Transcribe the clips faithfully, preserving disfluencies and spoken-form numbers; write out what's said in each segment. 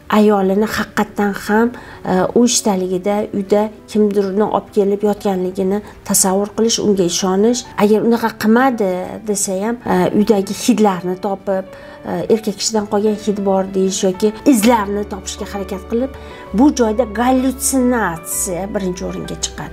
ayolini haqiqatdan ham u ishdaligida uyda kimdirni olib kelib yotganligini tasavvur qilish, unga ishonish. Agar unaqa qilmadi desa ham uydagi hidlarni topib, erkak kishidan qolgan hid bor deyish yoki izlarni topishga harakat qilib, bu joyda gallyutsinatsiya birinchi o'ringa chiqadi.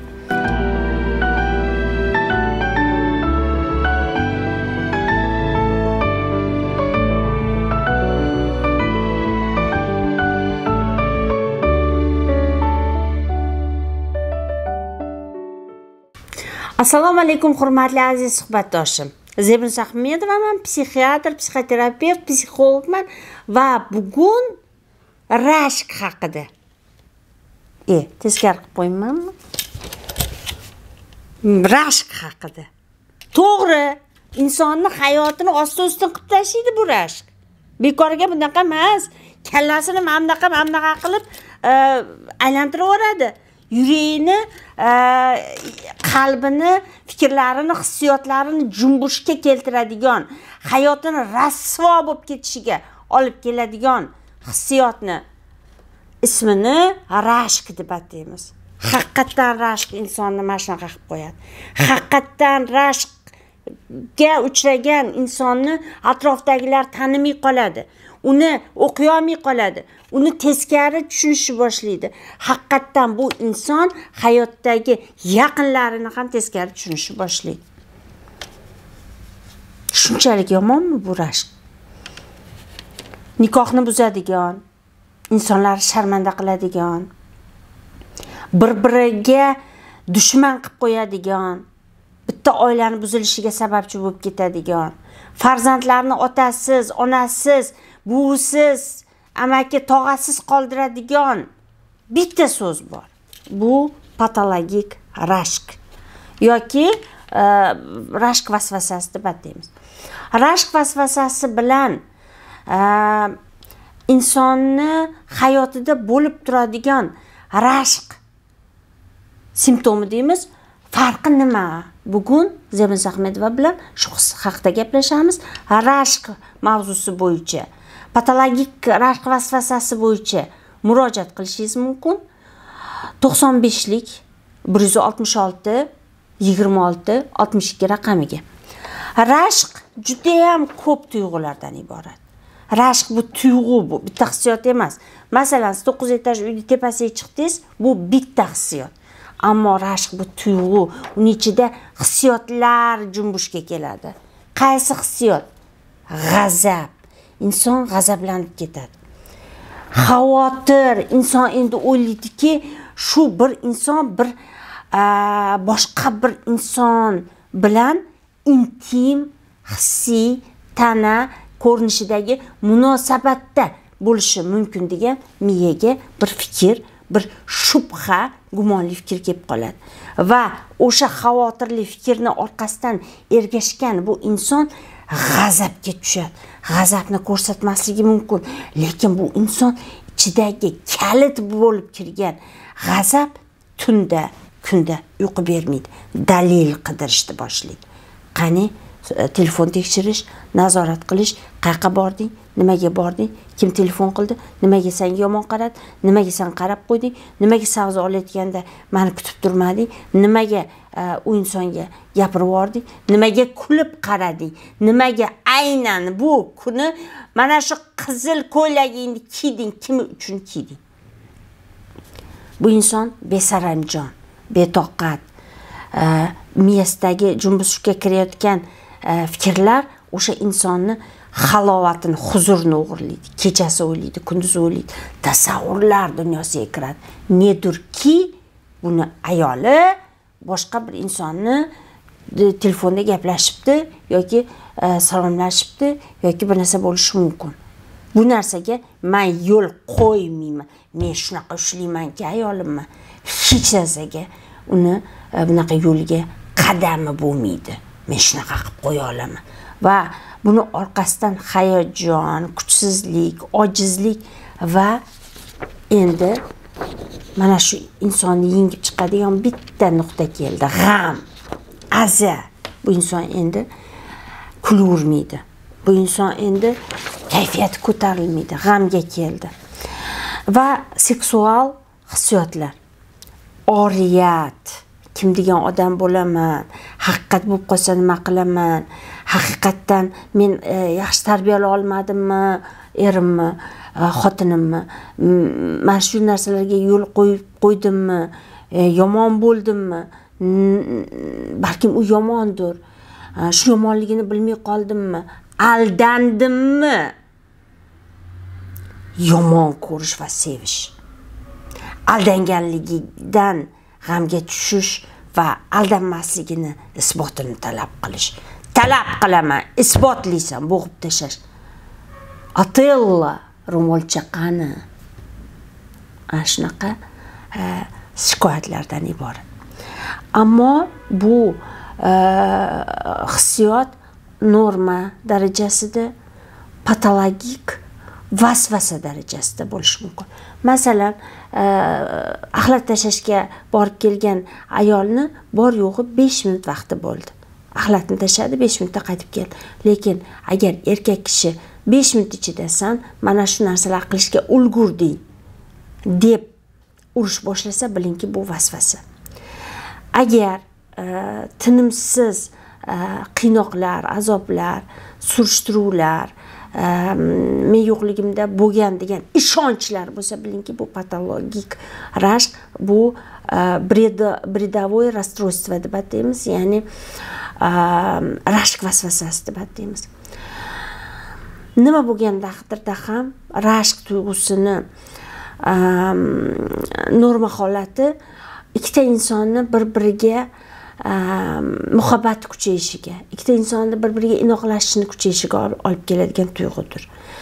Assalomu alaykum hurmatli aziz suhbatdoshim. Zebnus Ahmedova, men psixiatr, psixoterapevt, psixologman va bugun rashk haqida. E, teskari qilib qo'ymanmi? Rashk haqida. To'g'ri, insonni hayotini ost-ustin qilib tashlaydi bu rashk. Bekorga bunaqa emas, kallasini mamnaqa mamnaqa qilib aylantiraveradi. Yuragini, qalbini, fikrlarini, hissiyotlarini jumbushga keltiradigan, hayotini rasvo bo'lib ketishiga olib keladigan hissiyotni ismini rashk deb ataymiz. Haqiqatdan rashk insonni mana shunaqa qilib qo'yadi. Haqiqatdan rashkga uchragan insonni atrofdagilar tanimay qoladi. Uni o'qiy olmay qoladi. Uni teskari tushunishni boshlaydi. Haqiqatdan bu inson hayotdagi yaqinlarini ham teskari tushunishni boshlaydi. Shunchalik yomonmi bu rashk? Nikohni buzadigan, insonlarni sharmanda qiladigan, bir-biriga dushman qilib qo'yadigan, bitta oilani buzilishiga sababchi bo'lib ketadigan, farzandlarni otasiz, onasiz, buvisiz, amaki, tog'asiz qoldiradigan bitta so'z bor. Bu patologik rashk yoki e, rashk vasvasasi deb ataymiz. Rashk vasvasasi bilan e, insonni hayotida bo'lib turadigan rashk simptomi deymiz. Farqi nima? Bugun Zebnus Ahmedova bilan shu haqida gaplashamiz. Rashk mavzusi bo'yicha, patologik rashk vasvasasi bo'yicha murojaat qilishingiz mumkin. to'qson beshlik bir yuz oltmish olti yigirma olti oltmish ikki raqamiga. Rashk juda ham ko'p tuyg'ulardan iborat. Rashk bu tuyg'u, bu bitta hissiyot emas. Masalan, siz to'qqiz etaj uyni tepasiga chiqdingiz, bu bitta hissiyot. Ammo rashk bu tuyg'u, uning ichida hissiyotlar jumbushga keladi. Qaysi hissiyot? G'azab. Inson g'azablanib ketadi. Xavotir, inson endi o'ylaydiki, shu bir inson bir a, boshqa bir inson bilan intim, hissiy, tana ko'rinishidagi munosabatda bo'lishi mumkin degan miyaga bir fikr, bir shubha, gumonli fikr kelib qoladi. Va o'sha xavotirli fikrni orqasidan ergashgan bu inson g'azabga tushadi. G'azabni ko'rsatmasligi mumkin, lekin bu inson ichidagi kalit bo'lib kirgan g'azab tunda, kunda uyqu bermaydi. Dalil qidirishni boshlaydi. Qani telefon tekshirish, nazorat qilish, qayerga bording, nimaga bording, kim telefon qildi, nimaga senga yomon qaradi, nimaga sen qarab qo'yding, nimaga savdo olayotganda meni kutib turmading, nimaga u insonga gapirib yubording, nimaga kulib qarading, nimaga aynan bu kuni mana shu qizil ko'ylagingni kiyding, kim uchun kiyding? Bu inson besaranjon, betoqat, miyasidagi jumbushga kirayotgan fikrlar o'sha insonni halovatini, huzurini o'g'irlaydi. Kechasi o'ylaydi, kunduzi o'ylaydi, tasavvurlar dunyosiga kiradi. Nedirki, buni ayoli boshqa bir insonni telefonda gaplashibdi yoki salomlashibdi yoki bir narsa bo'lishi mumkin. Bu narsaga men yo'l qo'ymayman. Men shunaqa ushlaymanki ayolimni. Hech narsaga uni bunaqa yo'lga qadami bo'lmaydi. Men shunaqa qilib qo'ya olaman. Va buni orqasidan hayajon, kuchsizlik, ojizlik va endi mana shu insonni yengib chiqadigan bitta nuqta keldi. G'am, aza. Bu inson endi kulavermaydi. Bu inson endi kayfiyati ko'tarilmaydi, g'amga keldi. va seksual hissiyotlar. Oriyat, kim degan odam bo'laman, haqiqat bo'lib qolsa nima qilaman, haqiqatdan men e, yaxshi tarbiyalay olmadimmi, erimmi, e, xotinimmi, mana shu narsalarga yo'l qo'yib qo'ydimmi, e, yomon bo'ldimmi, balkim u yomondir, e, shu yomonligini bilmay qoldimmi, aldandimmi. Yomon ko'rish va sevish, aldanganligidan g'amga tushish va aldanmasligini isbotini talab qilish. Talab qilaman, isbotlaysan, bo'g'ib tashlash. Atilla ro'molcha qani? Ana shunaqa shikoyatlardan iborat. Ammo bu e, hissiyot norma darajasida, patologik vasvasa darajasida bo'lishi mumkin. Masalan, e, axlat tashlashga borib kelgan ayolni bor yo'g'i besh minut vaqti bo'ldi. Axlatni tashladi, besh minutda qaytib keldi. Lekin agar erkak kishi besh minut ichida san mana shu narsalar qilishga ulgurding deb urush boshlasa, bilingki bu vasvasa. Agar e, tinimsiz e, qiynoqlar, azoblar, surishtiruvlar, men yo'qligimda bo'lgan degan ishonchlar bo'lsa, bilingki bu patologik rashk, bu bredavoy расстройство deb ataymiz, ya'ni rashk vasvasasi deb ataymiz. Nima bo'lgan taqdirda ham rashk tuyg'usini norma holati ikkita insonni bir-biriga muhabbati kuchayishiga, ikkita insonni bir-biriga inoqlashishini kuchayishiga olib keladigan tuyg'udir.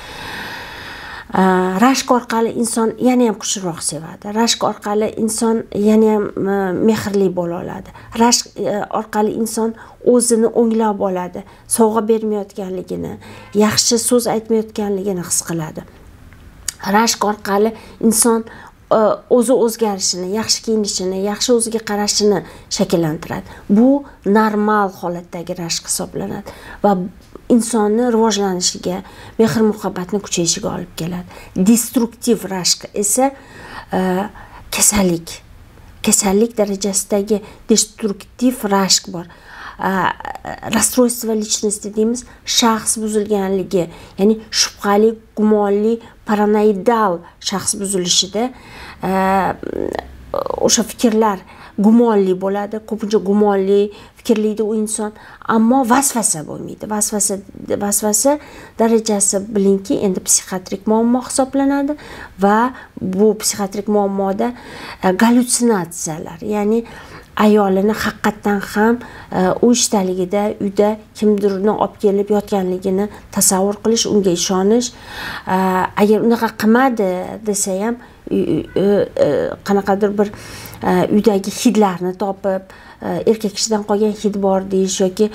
Rashk orqali inson yana ham kuchliroq sevadi. Rashk orqali inson yana ham mehrli bo'la oladi. Rashk orqali inson o'zini o'nglab oladi, sovg'a bermayotganligini, yaxshi so'z aytmayotganligini his qiladi. Rashk orqali inson o'zi o'zgarishini, yaxshi kiyinishini, yaxshi o'ziga qarashini shakllantiradi. Bu normal holatdagi rashk hisoblanadi va insonni rivojlanishiga, mehr muhabbatni kuchayishiga olib keladi. Destruktiv rashk esa e, kasallik. Kasallik darajasidagi destruktiv rashk bor. Расстройство личности deymiz, shaxs buzilganligi, ya'ni shubhali, gumonli, paranoidal shaxs buzilishida o'sha fikrlar gumonli bo'ladi, ko'pincha gumonli fikrlaydi u inson, ammo vasvasa bo'lmaydi. Vasvasa vasvasa darajasi bilingki endi psixiatrik muammo hisoblanadi va bu psixiatrik muammoda gallyutsinatsiyalar, ya'ni ayolini haqiqatdan ham u ishdaligida, uyda kimdirni olib kelib yotganligini tasavvur qilish, unga ishonish, agar unaqa qilmadi desa ham qanaqadir bir uydagi hidlarni topib, erkak kishidan qolgan hid bor deyish yoki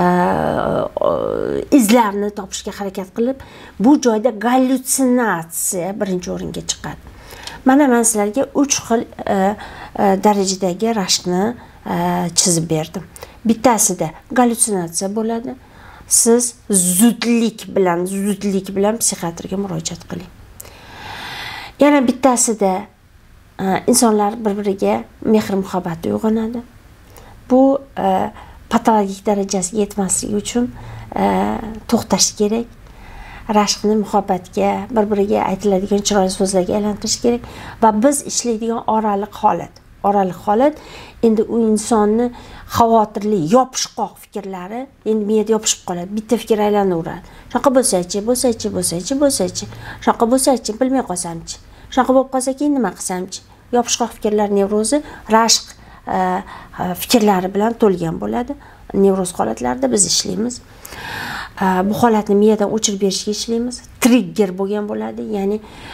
izlarni topishga harakat qilib, bu joyda gallyutsinatsiya birinchi o'ringa chiqadi. Mana men sizlarga uch xil darajadagi rashkni chizib berdim. Bittasida gallyutsinatsiya bo'ladi. Siz zudlik bilan, zudlik bilan psixiatrga murojaat qiling. Yana bittasida insonlar bir-biriga mehr muhabbati uyg'onadi. Bu patologik darajasiga yetmasligi uchun to'xtash kerak. Rashqni muhabbatga, bir-biriga aytiladigan chiroyli so'zlarga aylantirish kerak va biz ishlaydigan oraliq holat. Oraliq holat endi u insonni xavotirli, yopishqoq fikrlari endi miyada yopishib qoladi. Bitta fikr aylanaveradi. Shunaqa bo'lsa-chi, bo'lsa-chi, bo'lsa-chi, bo'lsa-chi. Shunaqa bo'lsa-chi, bilmay qolsam-chi. Shunaqa bo'lib qolsa keyin nima qilsam-chi? Yopishqoq fikrlar nevrozi rashq fikrlari bilan to'lgan bo'ladi. Nevroz holatlarida biz ishlaymiz. Bu holatni miyadan o'chirib berishga ishlaymiz. Trigger bo'lgan bo'ladi, ya'ni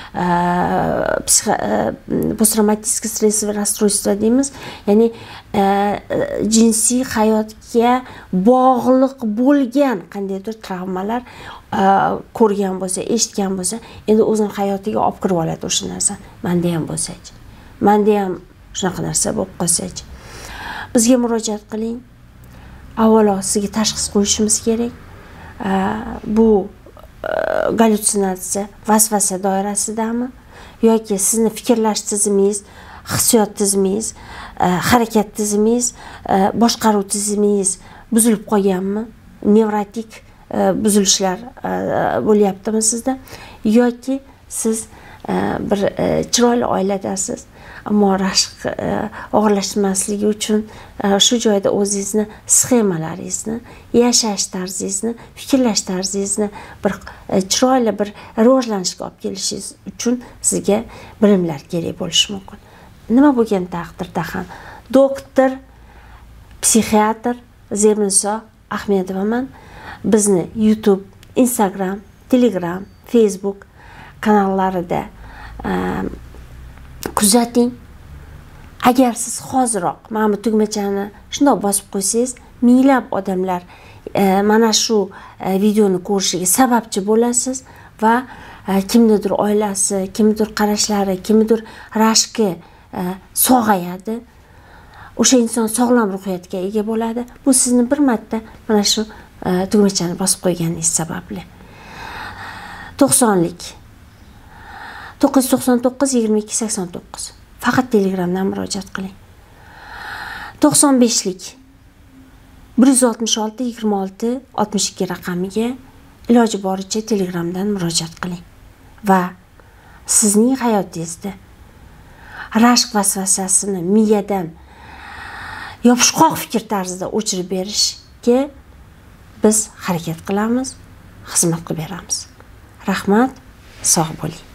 posttraumatik stressli расстройство deymiz. Ya'ni jinsiy hayotga bog'liq bo'lgan qandaydir travmalar ko'rgan bo'lsa, eshitgan bo'lsa, endi o'zini hayotiga olib kirib oladi o'sha narsa. Menda ham bo'lsa-chi, menda ham shunaqa narsa bo'lib qolsa-chi. Bizga murojaat qiling. Avvalo sizga tashxis qo'yishimiz kerak. Bu gallyutsinatsiya, vasvasa doirasidami yoki sizni fikrlash tizimingiz, hissiyot tizimingiz, harakat tizimingiz, boshqaruv tizimingiz buzilib qolganmi? Nevrotik buzilishlar bo'lyaptimi sizda? Yoki siz bir chiroyli oiladasiz, ammo rashq og'irlashmasligi uchun shu joyda o'zingizni sxemalaringizni, yashash tarzingizni, fikrlash tarzingizni bir chiroyli bir rivojlanishga olib kelishingiz uchun sizga bilimlar kerak bo'lishi mumkin. Nima bo'lgan taqdirda ham doktor, psixiatr Zerniso Ahmedovaman. Bizni YouTube, Instagram, Telegram, Facebook kanallarida kuzating. Agar siz hoziroq mana bu tugmachani shundoq bosib qo'ysangiz, minglab odamlar mana shu videoni ko'rishiga sababchi bo'lasiz va kimnidir oilasi, kimnidir qarashlari, kimnidir rashki sog'ayadi. O'sha inson sog'lom ruhiyatga ega bo'ladi. Bu sizni bir marta mana shu tugmachani bosib qo'yganingiz sababli. to'qsonlik to'qqiz yuz to'qson to'qqiz yigirma ikki sakson to'qqiz faqat Telegramdan murojaat qiling. to'qson beshlik bir yuz oltmish olti yigirma olti oltmish ikki raqamiga iloji boricha Telegramdan murojaat qiling va sizning hayotingizda rashq vasvasasini miyadan yopishqoq fikr tarzida o'chirib berishga biz harakat qilamiz, xizmat qilib beramiz. Rahmat, sog' bo'ling.